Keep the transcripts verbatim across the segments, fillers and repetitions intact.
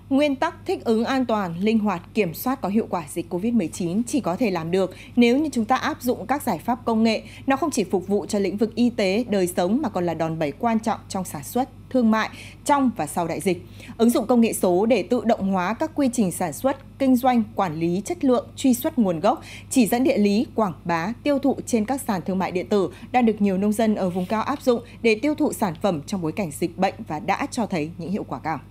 Nguyên tắc thích ứng an toàn, linh hoạt, kiểm soát có hiệu quả dịch Covid mười chín chỉ có thể làm được nếu như chúng ta áp dụng các giải pháp công nghệ. Nó không chỉ phục vụ cho lĩnh vực y tế, đời sống mà còn là đòn bẩy quan trọng trong sản xuất, thương mại, trong và sau đại dịch. Ứng dụng công nghệ số để tự động hóa các quy trình sản xuất, kinh doanh, quản lý chất lượng, truy xuất nguồn gốc, chỉ dẫn địa lý, quảng bá, tiêu thụ trên các sàn thương mại điện tử đang được nhiều nông dân ở vùng cao áp dụng để tiêu thụ sản phẩm trong bối cảnh dịch bệnh và đã cho thấy những hiệu quả cao.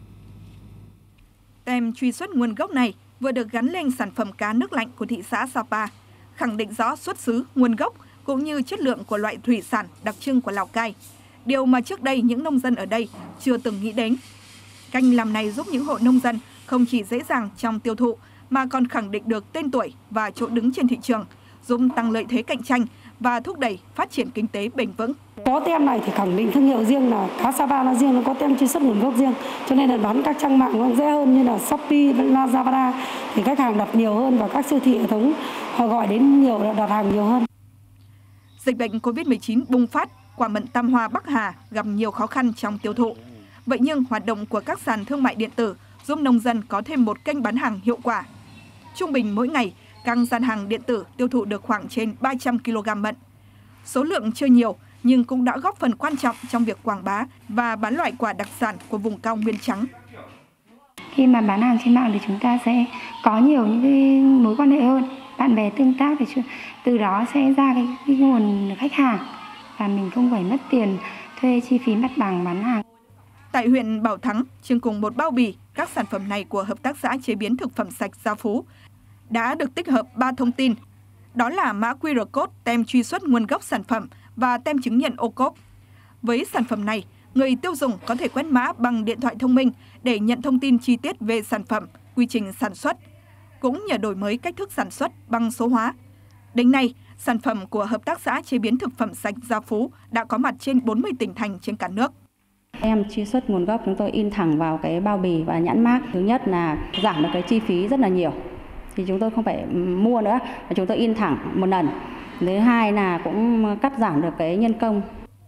Tem truy xuất nguồn gốc này vừa được gắn lên sản phẩm cá nước lạnh của thị xã Sapa, khẳng định rõ xuất xứ, nguồn gốc cũng như chất lượng của loại thủy sản đặc trưng của Lào Cai. Điều mà trước đây những nông dân ở đây chưa từng nghĩ đến. Cách làm này giúp những hộ nông dân không chỉ dễ dàng trong tiêu thụ mà còn khẳng định được tên tuổi và chỗ đứng trên thị trường, giúp tăng lợi thế cạnh tranh và thúc đẩy phát triển kinh tế bền vững. Có tem này thì khẳng định thương hiệu riêng, là cá Sapa nó riêng, nó có tem truy xuất nguồn gốc riêng, cho nên là bán các trang mạng nó dễ hơn như là Shopee, Lazada thì khách hàng đặt nhiều hơn và các siêu thị hệ thống họ gọi đến nhiều, đặt hàng nhiều hơn. Dịch bệnh Covid mười chín bùng phát, quả mận Tam Hoa Bắc Hà gặp nhiều khó khăn trong tiêu thụ. Vậy nhưng hoạt động của các sàn thương mại điện tử giúp nông dân có thêm một kênh bán hàng hiệu quả. Trung bình mỗi ngày, các gian hàng điện tử tiêu thụ được khoảng trên ba trăm ki lô gam mận. Số lượng chưa nhiều nhưng cũng đã góp phần quan trọng trong việc quảng bá và bán loại quả đặc sản của vùng cao Nguyên Trắng. Khi mà bán hàng trên mạng thì chúng ta sẽ có nhiều những cái mối quan hệ hơn, bạn bè tương tác, để từ đó sẽ ra cái, cái nguồn khách hàng và mình không phải mất tiền thuê chi phí mặt bằng bán hàng. Tại huyện Bảo Thắng, trên cùng một bao bì, các sản phẩm này của Hợp tác xã chế biến thực phẩm sạch Gia Phú đã được tích hợp ba thông tin. Đó là mã quy rờ code, tem truy xuất nguồn gốc sản phẩm và tem chứng nhận ô cốp. Với sản phẩm này, người tiêu dùng có thể quét mã bằng điện thoại thông minh để nhận thông tin chi tiết về sản phẩm, quy trình sản xuất, cũng nhờ đổi mới cách thức sản xuất bằng số hóa. Đến nay, sản phẩm của Hợp tác xã chế biến thực phẩm sạch Gia Phú đã có mặt trên bốn mươi tỉnh thành trên cả nước. Tem truy xuất nguồn gốc chúng tôi in thẳng vào cái bao bì và nhãn mác. Thứ nhất là giảm được cái chi phí rất là nhiều, thì chúng tôi không phải mua nữa, mà chúng tôi in thẳng một lần. Thứ hai là cũng cắt giảm được cái nhân công.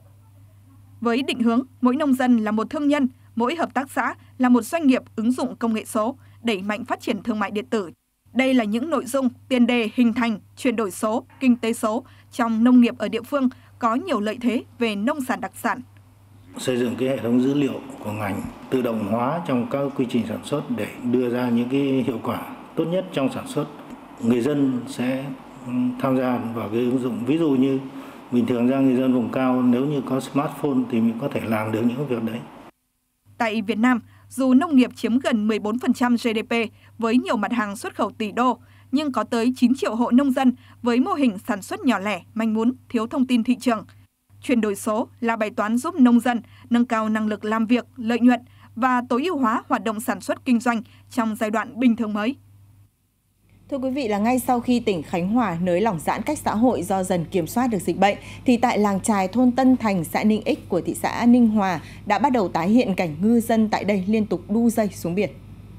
Với định hướng mỗi nông dân là một thương nhân, mỗi hợp tác xã là một doanh nghiệp ứng dụng công nghệ số, đẩy mạnh phát triển thương mại điện tử. Đây là những nội dung tiền đề hình thành chuyển đổi số, kinh tế số trong nông nghiệp ở địa phương có nhiều lợi thế về nông sản đặc sản. Xây dựng cái hệ thống dữ liệu của ngành tự động hóa trong các quy trình sản xuất để đưa ra những cái hiệu quả tốt nhất trong sản xuất. Người dân sẽ tham gia vào cái ứng dụng. Ví dụ như bình thường ra người dân vùng cao nếu như có smartphone thì mình có thể làm được những việc đấy. Tại Việt Nam, dù nông nghiệp chiếm gần mười bốn phần trăm giê đê pê với nhiều mặt hàng xuất khẩu tỷ đô, nhưng có tới chín triệu hộ nông dân với mô hình sản xuất nhỏ lẻ, manh mún, thiếu thông tin thị trường. Chuyển đổi số là bài toán giúp nông dân nâng cao năng lực làm việc, lợi nhuận và tối ưu hóa hoạt động sản xuất kinh doanh trong giai đoạn bình thường mới. Thưa quý vị, là ngay sau khi tỉnh Khánh Hòa nới lỏng giãn cách xã hội do dần kiểm soát được dịch bệnh, thì tại làng chài thôn Tân Thành, xã Ninh Ích của thị xã Ninh Hòa đã bắt đầu tái hiện cảnh ngư dân tại đây liên tục đu dây xuống biển.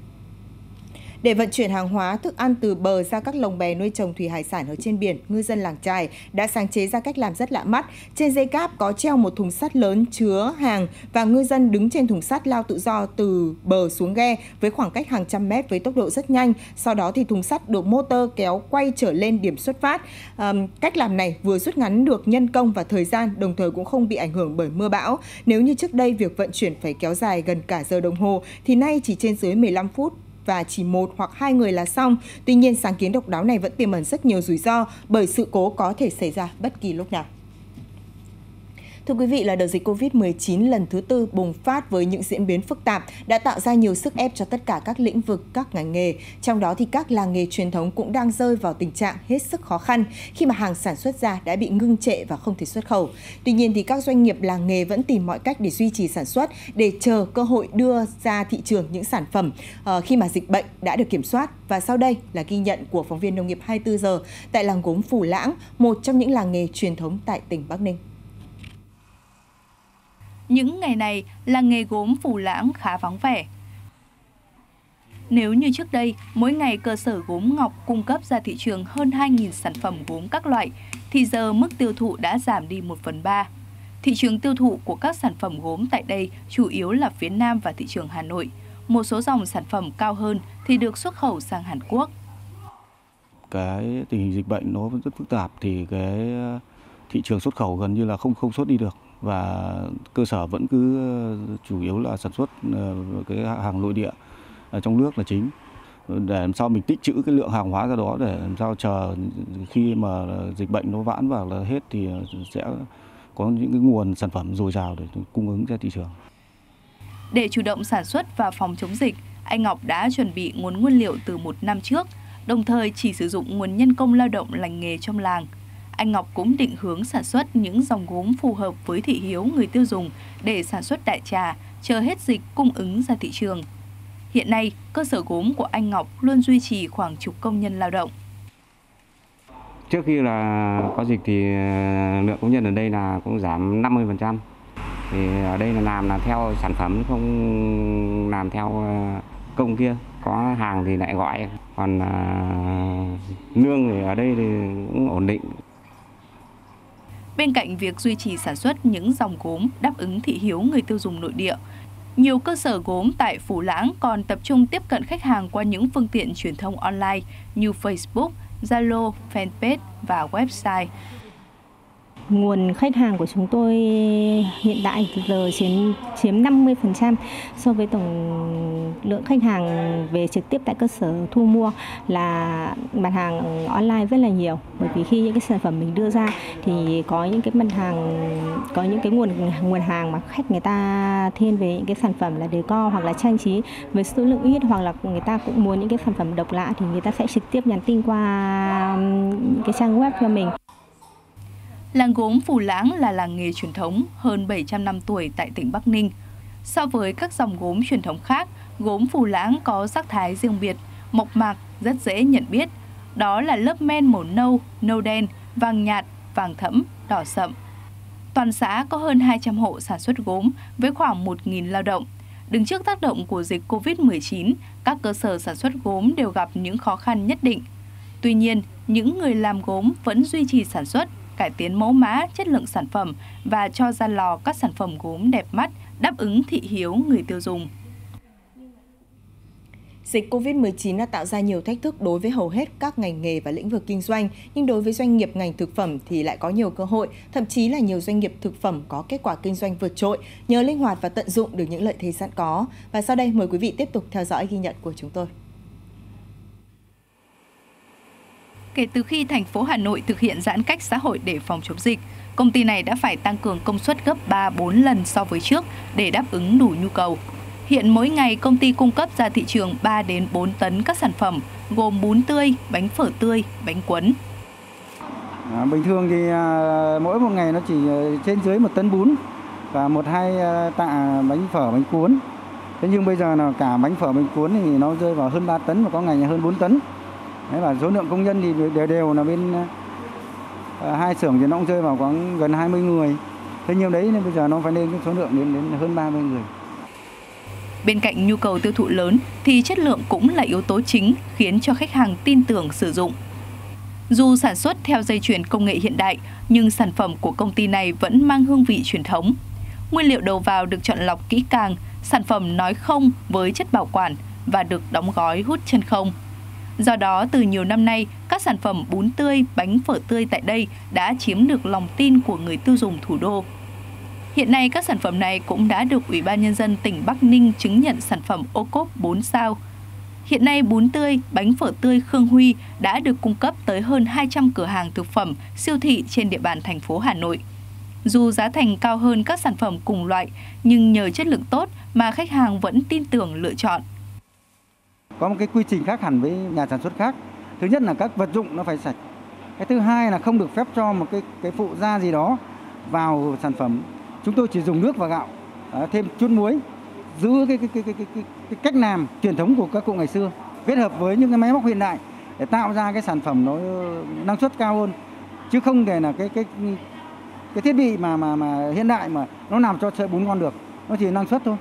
Để vận chuyển hàng hóa, thức ăn từ bờ ra các lồng bè nuôi trồng thủy hải sản ở trên biển, ngư dân làng chài đã sáng chế ra cách làm rất lạ mắt. Trên dây cáp có treo một thùng sắt lớn chứa hàng và ngư dân đứng trên thùng sắt lao tự do từ bờ xuống ghe với khoảng cách hàng trăm mét với tốc độ rất nhanh. Sau đó thì thùng sắt được motor kéo quay trở lên điểm xuất phát. À, cách làm này vừa rút ngắn được nhân công và thời gian, đồng thời cũng không bị ảnh hưởng bởi mưa bão. Nếu như trước đây việc vận chuyển phải kéo dài gần cả giờ đồng hồ, thì nay chỉ trên dưới mười lăm phút. Và chỉ một hoặc hai người là xong. Tuy nhiên, sáng kiến độc đáo này vẫn tiềm ẩn rất nhiều rủi ro bởi sự cố có thể xảy ra bất kỳ lúc nào. Thưa quý vị, là đợt dịch Covid mười chín lần thứ tư bùng phát với những diễn biến phức tạp đã tạo ra nhiều sức ép cho tất cả các lĩnh vực, các ngành nghề. Trong đó thì các làng nghề truyền thống cũng đang rơi vào tình trạng hết sức khó khăn khi mà hàng sản xuất ra đã bị ngưng trệ và không thể xuất khẩu. Tuy nhiên thì các doanh nghiệp làng nghề vẫn tìm mọi cách để duy trì sản xuất, để chờ cơ hội đưa ra thị trường những sản phẩm uh, khi mà dịch bệnh đã được kiểm soát. Và sau đây là ghi nhận của phóng viên Nông nghiệp hai mươi tư giờ tại làng gốm Phù Lãng, một trong những làng nghề truyền thống tại tỉnh Bắc Ninh. Những ngày này, làng nghề gốm Phù Lãng khá vắng vẻ. Nếu như trước đây, mỗi ngày cơ sở gốm Ngọc cung cấp ra thị trường hơn hai nghìn sản phẩm gốm các loại, thì giờ mức tiêu thụ đã giảm đi một phần ba. Thị trường tiêu thụ của các sản phẩm gốm tại đây chủ yếu là phía Nam và thị trường Hà Nội. một số dòng sản phẩm cao hơn thì được xuất khẩu sang Hàn Quốc. Cái tình hình dịch bệnh nó vẫn rất phức tạp thì cái thị trường xuất khẩu gần như là không không xuất đi được, và cơ sở vẫn cứ chủ yếu là sản xuất cái hàng nội địa ở trong nước là chính, để làm sao mình tích trữ cái lượng hàng hóa ra đó để làm sao chờ khi mà dịch bệnh nó vãn và là hết thì sẽ có những cái nguồn sản phẩm dồi dào để cung ứng ra thị trường. Để chủ động sản xuất và phòng chống dịch, anh Ngọc đã chuẩn bị nguồn nguyên liệu từ một năm trước, đồng thời chỉ sử dụng nguồn nhân công lao động lành nghề trong làng. Anh Ngọc cũng định hướng sản xuất những dòng gốm phù hợp với thị hiếu người tiêu dùng để sản xuất đại trà, chờ hết dịch cung ứng ra thị trường. Hiện nay, cơ sở gốm của anh Ngọc luôn duy trì khoảng chục công nhân lao động. Trước khi là có dịch thì lượng công nhân ở đây là cũng giảm năm mươi phần trăm. Thì ở đây là làm là theo sản phẩm, không làm theo công kia. Có hàng thì lại gọi, còn lương thì ở đây thì cũng ổn định. Bên cạnh việc duy trì sản xuất những dòng gốm đáp ứng thị hiếu người tiêu dùng nội địa, nhiều cơ sở gốm tại Phú Lãng còn tập trung tiếp cận khách hàng qua những phương tiện truyền thông online như Facebook, Zalo, Fanpage và website. Nguồn khách hàng của chúng tôi hiện tại giờ chiếm chiếm năm mươi phần trăm so với tổng lượng khách hàng về trực tiếp tại cơ sở thu mua là mặt hàng online rất là nhiều. Bởi vì khi những cái sản phẩm mình đưa ra thì có những cái mặt hàng, có những cái nguồn nguồn hàng mà khách người ta thiên về những cái sản phẩm là decor hoặc là trang trí với số lượng ít, hoặc là người ta cũng muốn những cái sản phẩm độc lạ thì người ta sẽ trực tiếp nhắn tin qua cái trang web cho mình. Làng gốm Phú Lãng là làng nghề truyền thống hơn bảy trăm năm tuổi tại tỉnh Bắc Ninh. So với các dòng gốm truyền thống khác, gốm Phú Lãng có sắc thái riêng biệt, mộc mạc, rất dễ nhận biết. Đó là lớp men màu nâu, nâu đen, vàng nhạt, vàng thẫm, đỏ sậm. Toàn xã có hơn hai trăm hộ sản xuất gốm với khoảng một nghìn lao động. Đứng trước tác động của dịch Covid mười chín, các cơ sở sản xuất gốm đều gặp những khó khăn nhất định. Tuy nhiên, những người làm gốm vẫn duy trì sản xuất, cải tiến mẫu mã, chất lượng sản phẩm và cho ra lò các sản phẩm gốm đẹp mắt, đáp ứng thị hiếu người tiêu dùng. Dịch Covid mười chín đã tạo ra nhiều thách thức đối với hầu hết các ngành nghề và lĩnh vực kinh doanh, nhưng đối với doanh nghiệp ngành thực phẩm thì lại có nhiều cơ hội, thậm chí là nhiều doanh nghiệp thực phẩm có kết quả kinh doanh vượt trội nhờ linh hoạt và tận dụng được những lợi thế sẵn có. Và sau đây mời quý vị tiếp tục theo dõi ghi nhận của chúng tôi. Kể từ khi thành phố Hà Nội thực hiện giãn cách xã hội để phòng chống dịch, công ty này đã phải tăng cường công suất gấp ba bốn lần so với trước để đáp ứng đủ nhu cầu. Hiện mỗi ngày công ty cung cấp ra thị trường ba đến bốn tấn các sản phẩm gồm bún tươi, bánh phở tươi, bánh cuốn. À, bình thường thì à, mỗi một ngày nó chỉ trên dưới một tấn bún và một hai tạ bánh phở, bánh cuốn. Thế nhưng bây giờ là cả bánh phở, bánh cuốn thì nó rơi vào hơn ba tấn và có ngày hơn bốn tấn. Đấy, và số lượng công nhân thì đều đều là bên uh, hai xưởng thì nó cũng rơi vào khoảng gần hai mươi người. Thế nhưng đấy nên bây giờ nó phải lên cái số lượng đến đến hơn ba mươi người. Bên cạnh nhu cầu tiêu thụ lớn thì chất lượng cũng là yếu tố chính khiến cho khách hàng tin tưởng sử dụng. Dù sản xuất theo dây chuyền công nghệ hiện đại, nhưng sản phẩm của công ty này vẫn mang hương vị truyền thống. Nguyên liệu đầu vào được chọn lọc kỹ càng, sản phẩm nói không với chất bảo quản và được đóng gói hút chân không. Do đó, từ nhiều năm nay, các sản phẩm bún tươi, bánh phở tươi tại đây đã chiếm được lòng tin của người tiêu dùng thủ đô. Hiện nay, các sản phẩm này cũng đã được Ủy ban Nhân dân tỉnh Bắc Ninh chứng nhận sản phẩm ô cốp bốn sao. Hiện nay, bún tươi, bánh phở tươi Khương Huy đã được cung cấp tới hơn hai trăm cửa hàng thực phẩm, siêu thị trên địa bàn thành phố Hà Nội. Dù giá thành cao hơn các sản phẩm cùng loại, nhưng nhờ chất lượng tốt mà khách hàng vẫn tin tưởng lựa chọn. Có một cái quy trình khác hẳn với nhà sản xuất khác. Thứ nhất là các vật dụng nó phải sạch. Cái thứ hai là không được phép cho một cái cái phụ gia gì đó vào sản phẩm. Chúng tôi chỉ dùng nước và gạo, thêm chút muối, giữ cái cái, cái, cái, cái, cái, cái cách làm truyền thống của các cụ ngày xưa, kết hợp với những cái máy móc hiện đại để tạo ra cái sản phẩm nó năng suất cao hơn, chứ không để là cái cái cái thiết bị mà mà mà hiện đại mà nó làm cho sợi bún ngon được, nó chỉ năng suất thôi.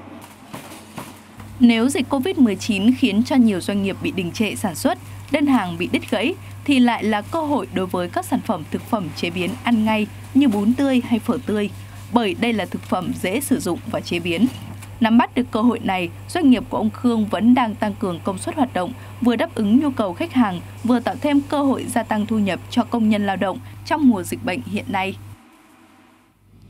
Nếu dịch Covid mười chín khiến cho nhiều doanh nghiệp bị đình trệ sản xuất, đơn hàng bị đứt gãy, thì lại là cơ hội đối với các sản phẩm thực phẩm chế biến ăn ngay như bún tươi hay phở tươi, bởi đây là thực phẩm dễ sử dụng và chế biến. Nắm bắt được cơ hội này, doanh nghiệp của ông Khương vẫn đang tăng cường công suất hoạt động, vừa đáp ứng nhu cầu khách hàng, vừa tạo thêm cơ hội gia tăng thu nhập cho công nhân lao động trong mùa dịch bệnh hiện nay.